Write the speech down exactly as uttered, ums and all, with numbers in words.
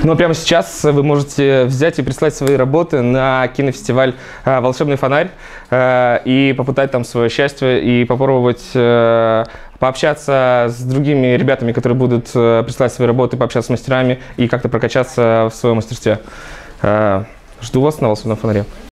Но прямо сейчас вы можете взять и прислать свои работы на кинофестиваль «Волшебный фонарь» и попытать там свое счастье, и попробовать пообщаться с другими ребятами, которые будут присылать свои работы, пообщаться с мастерами и как-то прокачаться в своем мастерстве. Жду вас на «Волшебном фонаре».